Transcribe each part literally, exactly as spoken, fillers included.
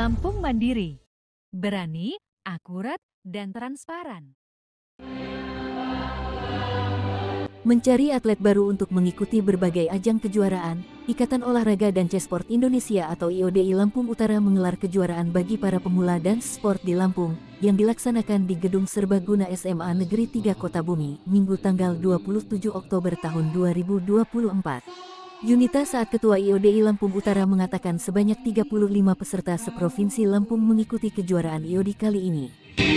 Lampung Mandiri. Berani, akurat, dan transparan. Mencari atlet baru untuk mengikuti berbagai ajang kejuaraan, Ikatan Olahraga dan C-Sport Indonesia atau I O D I Lampung Utara menggelar kejuaraan bagi para pemula dan sport di Lampung, yang dilaksanakan di Gedung Serbaguna S M A Negeri tiga Kota Bumi, Minggu tanggal dua puluh tujuh Oktober tahun dua ribu dua puluh empat. Yunita saat Ketua I O D I Lampung Utara mengatakan sebanyak tiga puluh lima peserta seprovinsi Lampung mengikuti kejuaraan I O D I kali ini.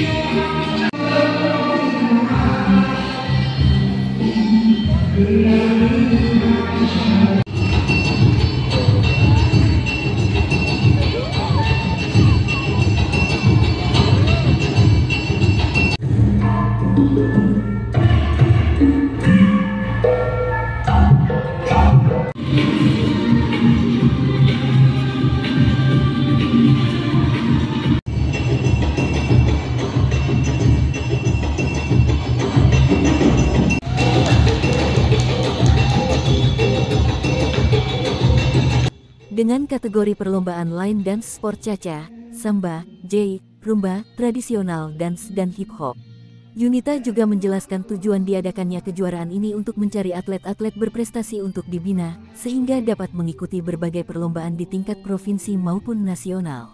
Dengan kategori perlombaan line dance sport caca, samba, jai, rumba, tradisional dance dan hip hop. Yunita juga menjelaskan tujuan diadakannya kejuaraan ini untuk mencari atlet-atlet berprestasi untuk dibina, sehingga dapat mengikuti berbagai perlombaan di tingkat provinsi maupun nasional.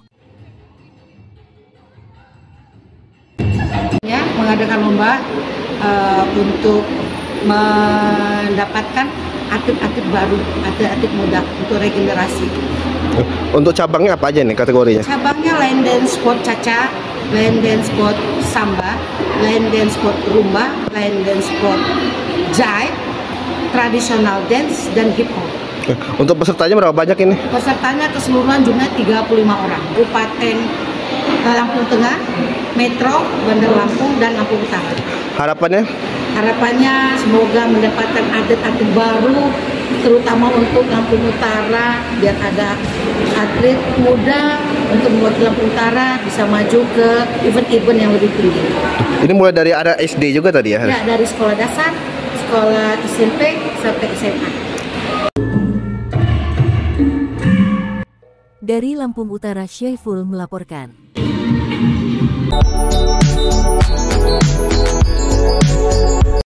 Ya, mengadakan lomba uh, untuk mendapatkan atlet-atlet baru, atlet-atlet muda untuk regenerasi. Untuk cabangnya apa aja nih kategorinya? Cabangnya line dance sport caca, line dance sport samba, line dance sport rumba, line dance sport jive, traditional dance, dan hip hop. Untuk pesertanya berapa banyak ini? Pesertanya keseluruhan jumlah tiga puluh lima orang. Kabupaten Lampung Tengah, Metro, Bandar Lampung, dan Lampung Utara. Harapannya? Harapannya semoga mendapatkan atlet-atlet baru, terutama untuk Lampung Utara, biar ada atlet muda untuk mewakili Lampung Utara bisa maju ke event-event yang lebih tinggi. Ini mulai dari area S D juga tadi ya? Ya, dari sekolah dasar, sekolah S M P, sampai S M A. Dari Lampung Utara, Syaiful melaporkan.